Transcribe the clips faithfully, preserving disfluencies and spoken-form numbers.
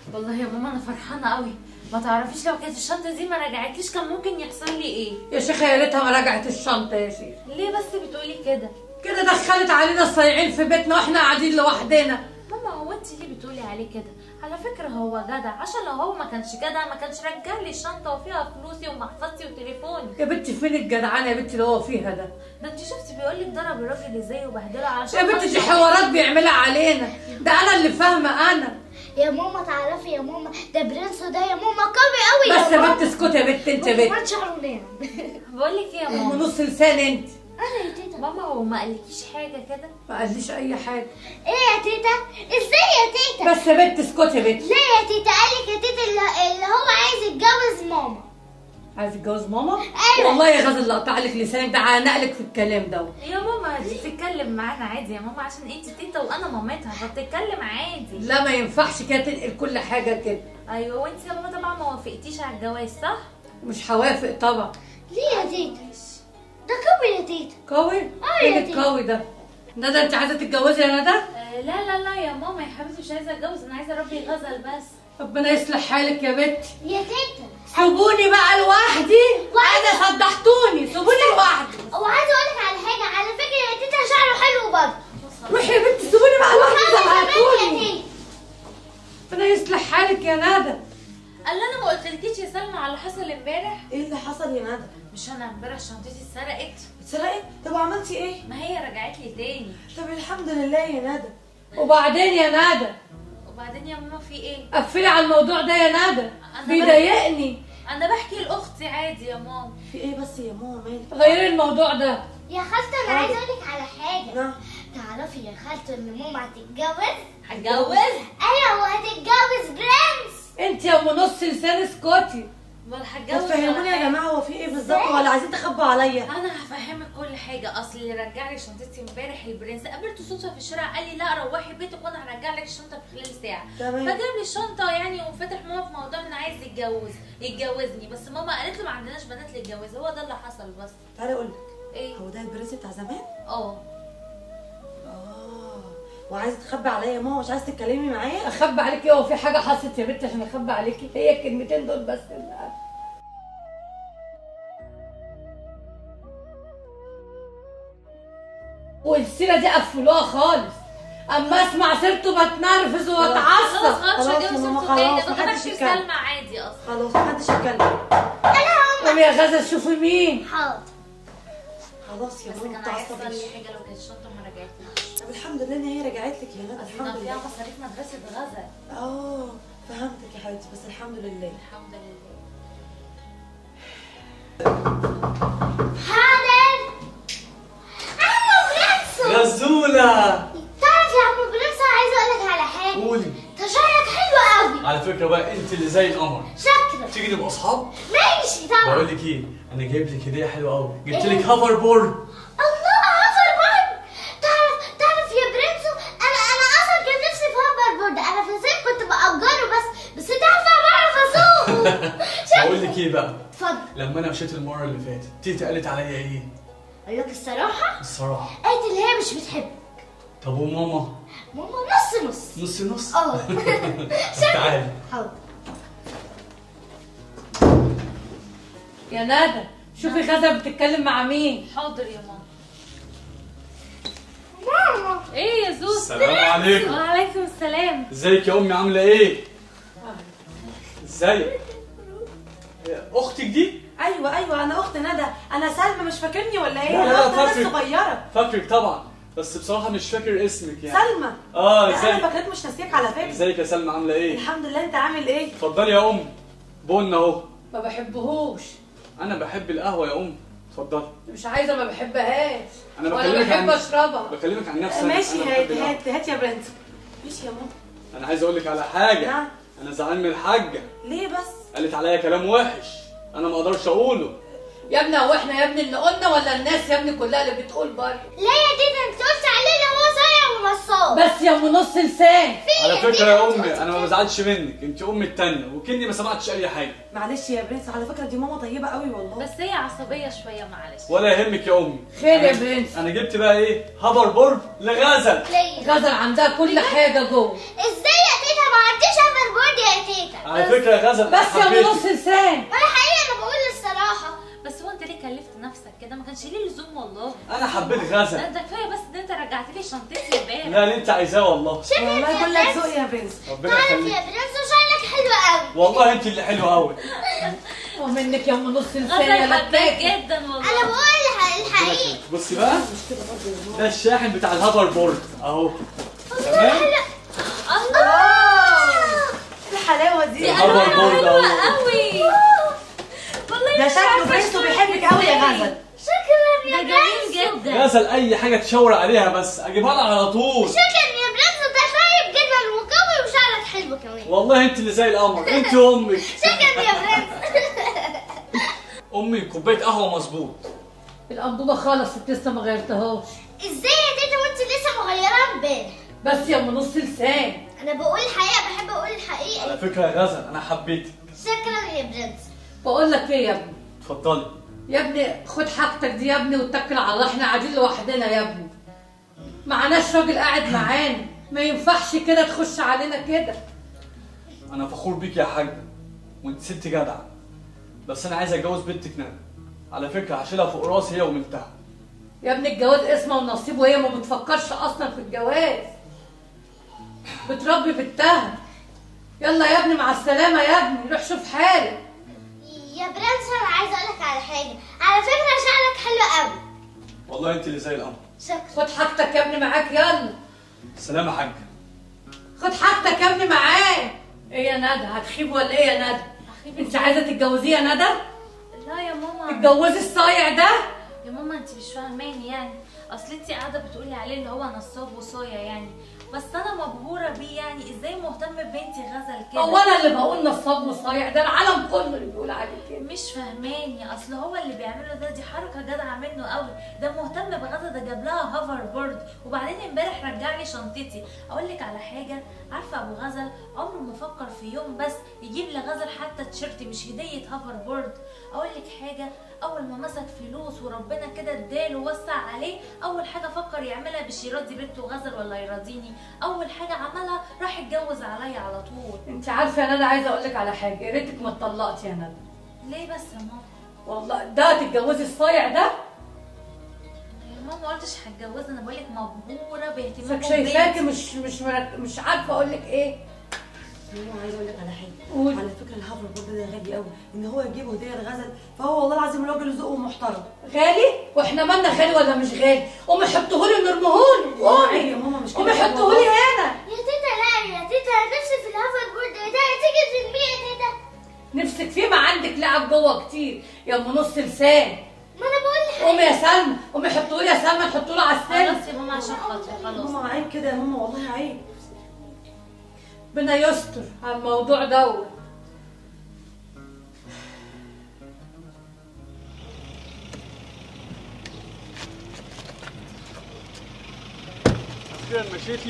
والله يا ماما انا فرحانه قوي. ما تعرفيش لو كانت الشنطه دي ما رجعتليش كان ممكن يحصل لي ايه. يا شيخه يا ريتها ما رجعت الشنطه يا شيخ. ليه بس بتقولي كده؟ كده دخلت علينا الصايعين في بيتنا واحنا قاعدين لوحدنا. ماما هو انت ليه بتقولي عليه كده؟ على فكره هو جدع، عشان لو هو ما كانش جدع ما كانش رجع لي الشنطه وفيها فلوسي ومحفظتي وتليفوني. يا بنتي فين الجدعانه يا بنتي اللي هو فيها ده؟ ده انت شفتي بيقول لك ضرب الراجل ازاي وبهدله عشان يا بنتي دي حوارات بيعملها علينا، ده انا اللي فاهمه انا. يا ماما تعرفي يا ماما ده برنسو ده يا ماما قوي قوي. بس يا بنت اسكتي يا بنت انت يا بنت. شعره ناعم. بقول لك ايه يا ماما؟ ونص لسان انت. انا يا تيتا. ماما هو ما قالكيش حاجه كده؟ ما قاليش اي حاجه. ايه يا تيتا؟ ازاي يا تيتا؟ بس يا بنت اسكتي يا بنت. ليه يا تيتا؟ قالك يا تيتا اللي, اللي هو عايز يتجوز ماما. عايز يتجوز ماما؟ ايوه. والله يا غزل اللي قطع لك لسانك ده هنقلك في الكلام ده. يا ماما دي بتتكلم معانا عادي يا ماما عشان انت تيتا وانا مامتها فبتتكلم عادي. لا ما ينفعش كده تنقل كل حاجه كده. ايوه وانت يا ماما طبعا ما وافقتيش على الجواز صح؟ مش هوافق طبعا. ليه يا تيتا؟ ده قوي يا تيتا. قوي؟ اه ايه يا اللي تيتا. قوي ده؟ ندى انت عايزه تتجوزي يا ندى؟ آه لا لا لا يا ماما يا حبيبتي مش عايزه اتجوز، انا عايزه اربي غزل بس. ربنا يصلح حالك يا بنتي. يا تيتا سيبوني بقى لوحدي. انا صدحتوني، سيبوني لوحدي. وعايزه اقول لك على حاجه، على فكره يا تيتا شعره حلو برضه. روحي يا بنتي سيبوني بقى لوحدي زهقتوني. يا تيتا. ربنا يصلح حالك يا ندى. قال انا ما قلتلكيش يا سلمى على اللي حصل امبارح؟ ايه اللي حصل يا ندى؟ مش انا امبارح شنطتي اتسرقت؟ اتسرقت؟ طب وعملتي ايه؟ ما هي رجعت لي تاني. طب الحمد لله يا ندى. وبعدين يا ندى؟ وبعدين يا ماما في ايه؟ قفلي على الموضوع ده يا ندى، بيضايقني. انا بحكي لاختي عادي يا ماما. في ايه بس يا ماما مالك؟ غيري الموضوع ده. يا خالتي انا عايزه اقول لك على حاجه. نعم. تعرفي يا خالتي ان ماما هتتجوز؟ هتجوز؟ ايوه وهتتجوز برنس. انت يا ام نص لسان اسكتي. امال هتجوز؟ طب فهموني يا جماعه هو في ايه بالظبط ولا عايزين تخبوا عليا؟ انا هفهمك كل حاجه. اصل اللي رجع لي شنطتي امبارح البرنس، قابلته صدفه في الشارع قال لي لا روحي بيتك وانا هرجع لك الشنطه في خلال ساعه. تمام. فجاب لي الشنطه يعني وفتح ماما في موضوع ان عايز يتجوز يتجوزني، بس ماما قالت له ما عندناش بنات للجواز. هو ده اللي حصل بس. تعالي اقول لك. ايه؟ هو ده البرنس بتاع زمان؟ اه. اه وعايزه تخبي عليا يا ماما، مش عايزه تتكلمي معايا؟ اخبي عليكي؟ هو في حاجه حصلت يا بنتي عشان اخبي عليكي؟ هي الكلمتين دول بس اللي والسيره دي قفلوها خالص. اما اسمع سيرته بتنرفز واتعصب. خلاص خلاص خلاص هجوز يا ماما، صوته تاني. خلاص، ده محدش بحكي يتكلم. سلمى عادي اصلا. خلاص محدش يتكلم. قومي يا غزل شوفي مين. حاضر. خلاص يا بس ماما كان هيحصل متعصبيش. لي حاجه لو كانت الشنطه ما رجعتليش. طب الحمد لله ان هي رجعت لك يا ندى. اصل الحمد فيها لله. مصاريف مدرسه غزل. اه فهمتك يا حبيبتي بس الحمد لله. الحمد لله. حاضر. عمو برنسو. غزولة تعرف يا عمو برنسو عايزه اقول لك على حاجه. قولي. انت شعرك حلو قوي. على فكرة بقى انت اللي زي القمر. شكرا. تيجي نبقى اصحاب؟ ماشي طبعا. بقول لك ايه، انا جايب لك هدية حلوة قوي، جبت إيه؟ لك هافر بورد. الله هافر بورد. تعرف تعرف يا برنسو انا انا اصلا كان نفسي في هافر بورد. انا في الصيف كنت باجره بس بس تعرف انا بعرف اسوقه. بقول لك ايه بقى، اتفضل. لما انا مشيت المرة اللي فاتت تيتا قالت عليا ايه؟ اقول لك الصراحه الصراحة. قالت اللي هي مش بتحبك. طب وماما؟ ماما نص نص. نص نص؟ اه. تعالي. حاضر. يا ندى شوفي غزل بتتكلم مع مين. حاضر يا ماما. ماما. ايه يا زوز؟ السلام عليكم. وعليكم السلام. ازيك يا امي عاملة ايه؟ ازيك؟ اختك دي؟ ايوه ايوه انا اخت ندى. انا سلمى مش فاكرني ولا ايه؟ لا، لا، انا اخت ندى فاكرك. الصغيره. فاكرك طبعا، بس بصراحة مش فاكر اسمك يعني. سلمى. اه لا انا ازيك؟ فاكرك مش ناسيك على فكره. ازيك يا سلمى عاملة ايه؟ الحمد لله. انت عامل ايه؟ اتفضلي يا ام. بن اهو. ما بحبهوش. انا بحب القهوة يا ام. اتفضلي. مش عايزه ما بحبهاش. انا ولا بكلمك بحب عن اشربها. بكلمك عن نفسي. ماشي أنا هات بحب القهوة. هات هات يا برنس. ماشي يا ماما. انا عايز اقول لك على حاجه. نعم. انا زعلان من الحاجه. ليه بس؟ قالت عليا كلام وحش انا ما اقدرش اقوله. يا ابني هو احنا يا ابني اللي قلنا ولا الناس يا ابني كلها اللي بتقول برضه؟ ليه يا تيتا انت قلت عليه ان هو صايع ونصاب؟ بس يا ام نص لسان. على فكره يا امي انا ما بزعلش منك، انت امي التانيه وكني ما سمعتش اي حاجه. معلش يا برنس على فكره دي ماما طيبه قوي والله. بس هي عصبيه شويه معلش. ولا يهمك يا امي. خير يا أنا- برنس. انا جبت بقى ايه هافر بورد لغزل. ليه؟ غزل عندها كل حاجه جوه. ازاي يا تيتا ما عنديش هافر بورد يا على فكره يا غزل بس يا ام نص لسان. وانا حقيقي انا بقول الصراحه. بس هو انت ليه كلفت نفسك كده؟ ما كانش ليه لزوم والله. انا حبيت غزل. ده انت كفايه بس ان انت رجعت لي شنطتي امبارح. لا اللي انت عايزاه والله. شكرا والله يا يقول لك برنس. ذوق يا برنس. ربنا تعرف يخليك. يا برنس شعرك حلو قوي. والله انت اللي حلوه قوي. ومنك يا ام نص لسان غزل يا حباك لكاكه. جدا والله. انا بقول الحقيقي. بصي بقى ده الشاحن بتاع الهوفر بورد اهو. تمام. الله. الحلاوه دي. دي الهوفر الوانه بورد حلوه اهو. قوي. والله ده مش شكله عارفة برنس شو وبيحبك قوي يا غزل. شكرا ده يا جميل برنس. جدا. غزل اي حاجه تشاور عليها بس اجيبها لها على طول. شكرا يا برنس، انت طيب جدا وقوي وشعرك حلو كمان. والله انت اللي زي القمر انت وامك. شكرا يا برنس. امي كوبايه قهوه مظبوط. الانبوبه خلصت لسه ما غيرتهاش. ازاي يا تيتا وانت لسه مغيراها امبارح؟ بس يا ام نص لسان. انا بقول الحقيقه، بحب اقول الحقيقه. على فكره يا غزل انا حبيتك. شكرا يا برنس. بقول لك ايه يا ابني؟ اتفضلي. يا ابني خد حاجتك دي يا ابني واتكل على الله، احنا قاعدين لوحدنا يا ابني. معناش راجل قاعد معانا، ما ينفعش كده تخش علينا كده. انا فخور بيك يا حاج وانت ست جدعه، بس انا عايز اتجوز بنتك ندى. على فكره هشيلها فوق راسي هي وبنتها. يا ابني الجواز اسمه ونصيب، وهي ما بتفكرش اصلا في الجواز، بتربي بنتها. يلا يا ابني مع السلامه يا ابني، روح شوف حالك. يا برنس انا عايزه اقول لك على حاجه، على فكره شعرك حلو قوي. والله انت اللي زي القمر. شكرا. خد حاجتك يا ابني معاك، يلا سلام يا حاج. خد حاجتك يا ابني معاك. ايه يا ندى، هتخيب ولا ايه يا ندى؟ انت عايزه تتجوزيه يا ندى؟ لا يا ماما. تتجوزي الصايع ده؟ يا ماما انت مش فاهماني يعني، اصل انت قاعده بتقولي عليه اللي هو نصاب وصايع يعني، بس انا مبهوره بيه يعني. ازاي مهتم ببنتي غزل كده؟ هو انا اللي بقول نصاب وصايع؟ ده العالم كله اللي بيقول عليه كده. مش فاهماني، اصل هو اللي بيعمله ده دي حركه جدعه منه قوي. ده مهتم بغزل، ده جاب لها هوفر بورد، وبعدين امبارح رجع لي شنطتي. اقول لك على حاجه، عارفه ابو غزل عمره ما فكر في يوم بس يجيب لغزل حتى تيشيرت مش هديه هوفر بورد. اقول لك حاجه، اول ما مسك فلوس وربنا كده اداله ووسع عليه، اول حاجه فكر يعملها مش يرضي بنته غزل ولا يرضيني، اول حاجه عملها راح يتجوز عليا على طول. انت عارفه يا ندى، عايزه اقول لك على حاجه، يا ريتك ما اتطلقتي يا ندى. ليه بس يا ماما؟ والله ده تتجوزي الصايع ده؟ يا ماما ما قلتش هتجوزها، انا بقول لك مبهوره باهتمامه فك شايفاكي مش مش مرك... مش عارفه اقول لك ايه. ماما عايزه اقول لك على حاجه. قول. على فكره الهوفر بورد ده غالي قوي، ان هو يجيب هديه لغزل، فهو والله العظيم راجل ذوقه محترم. غالي؟ واحنا مالنا غالي ولا مش غالي؟ قومي حطهولي ونرميهولي. قومي يا ماما مش كده. قومي حطهولي هنا. يا تيتا لا يا تيتا، انا نفسي في الهوفر بورد ده، تيجي ترميه يا تيتا. نفسك فيه؟ ما عندك لعب جوه كتير يا ام نص لسان. ما انا بقول قومي يا سلمى، قومي حطهولي يا سلمى، حطهولي على السلم. خلاص يا ماما عشان خاطري خلاص. ماما عيب كده يا ماما، والله عيب. ربنا يستر على الموضوع دوت. اخيرا مشيتي.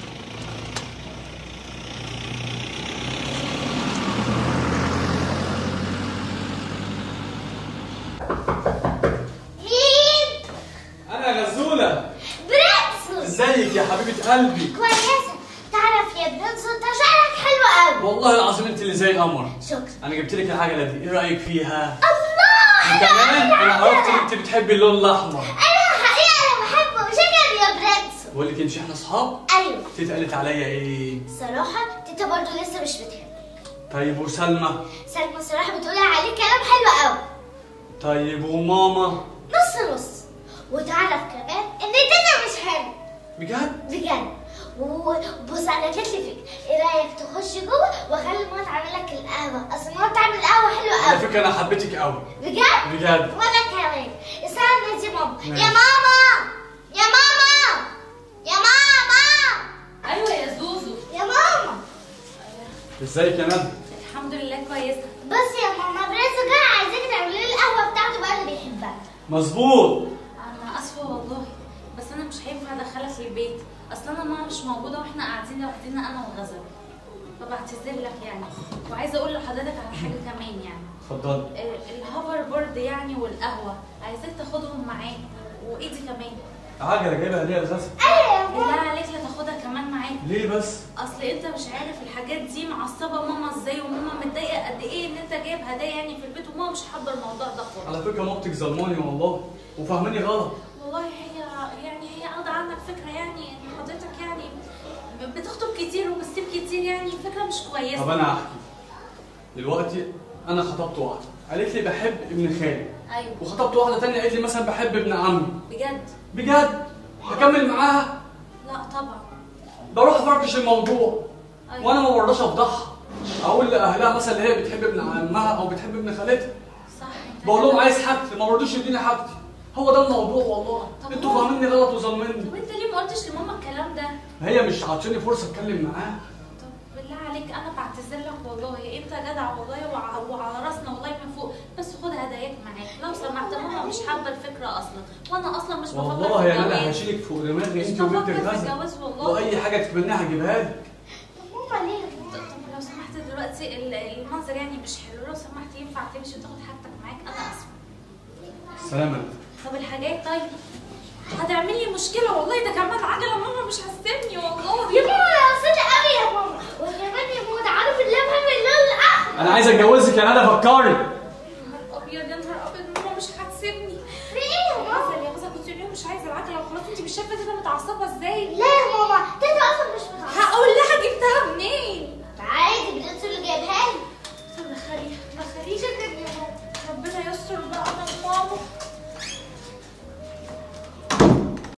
مين؟ انا غزوله. برنس. ازيك يا حبيبه قلبي؟ كويسه. تعرف يا برنس انت شعرك حلو قوي. والله العظيم انت اللي زي القمر. شكرا. انا جبت لك العجله دي، ايه رايك فيها؟ الله. وكمان انا عرفت ان انت بتحبي اللون الاحمر. انا حقيقه انا بحبه. شكرا يا برنس. بقول لك مش احنا اصحاب؟ ايوه. تيتا قالت عليا ايه؟ صراحه تيتا برضه لسه مش بتحبك. طيب وسلمى؟ سلمى الصراحه بتقولي عليه كلام حلو قوي. طيب وماما؟ نص نص. وتعرف كمان ان تيتا مش حلو. بجد؟ بجد. وبص انا جت لي فكره، ايه رايك تخش جوه واخلي ماما تعمل لك القهوه؟ اصل ماما بتعمل قهوه حلوه على قوي. فكره انا حبيتك قوي. بجد؟ بجد. وانا كمان. استنى يا ماما. ماشي. يا ماما يا ماما يا ماما ايوه يا زوزو. يا ماما. ازيك يا ندى؟ الحمد لله كويسه. بس يا ماما برنس جاي عايزاكي تعملي لي القهوه بتاعته بقى اللي بيحبها. مظبوط. انا اسفه والله، بس انا مش هينفع ادخلك البيت، اصل انا ماما مش موجوده واحنا قاعدين لوحدنا انا وغزل، فبعتذر لك يعني. وعايزه اقول لحضرتك على حاجه كمان يعني. اتفضلي. آه، الهوفر بورد يعني والقهوه عايزاك تاخدهم معاك، وايدي كمان. عجله جايبها هديه لغزل. ايوه يا بالله ماما. عليك لا تاخدها كمان معاك. ليه بس؟ اصل انت مش عارف الحاجات دي معصبه ماما ازاي، وماما متضايقه قد ايه ان انت جايب هدايا يعني في البيت، وماما مش حابه الموضوع ده خالص. على فكره مامتك ظلماني والله وفاهماني غلط. والله هي يعني هي قاعده عنك فكره يعني ان حضرتك يعني بتخطب كتير وبتسيب كتير، يعني فكره مش كويسه. طب انا هحكي. دلوقتي انا خطبت واحده قالت لي بحب ابن خالي. ايوه. وخطبت واحده ثانيه قالت لي مثلا بحب ابن عمي. بجد؟ بجد؟ هكمل معاها؟ لا طبعا. بروح افركش الموضوع. أيوة. وانا ما برضاش افضحها. اقول لاهلها مثلا اللي هي بتحب ابن عمها او بتحب ابن خالتها. صح. بقول لهم عايز حاجتي، ما برضوش يديني حاجتي. هو ده الموضوع والله. انتوا فاهميني غلط وظالميني. طب انت ليه ما قلتش لماما الكلام ده؟ هي مش عاطيني فرصه اتكلم معاها. طب بالله عليك انا بعتذر لك والله، انت جدع والله وع- وعلى راسنا والله من فوق، بس خد هداياك معاك لو سمحت. ماما مش حابه الفكره اصلا، وانا اصلا مش بفكر والله في يا ندى الجواز. هشيلك فوق دماغي مش انت وبنت بفكر في الغزل. الجواز والله. واي حاجه تتمناها هجيبها لك. ماما ليه؟ طب طب لو سمحت دلوقتي ال- المنظر يعني مش حلو، لو سمحت ينفع تمشي وتاخد حاجتك معاك؟ انا اسفه. سلامة. طب الحاجات طيب هتعمل لي مشكله والله، ده كمان عجله ماما مش هتسيبني والله. يا ماما انا قصدي قوي يا ماما، وكمان يا ماما عارف اللمه من اللون الاحمر. انا عايز اتجوزك يا ندى، فكري. يا نهار ابيض يا نهار ابيض، ماما مش هتسيبني. في ايه يا ماما؟ غزل يا غزل كنت اليوم مش عايزه العجله وخلاص، انت مش شايفه كده متعصبه ازاي؟ لا يا ماما تيتا اصلا مش متعصبه. هقول لها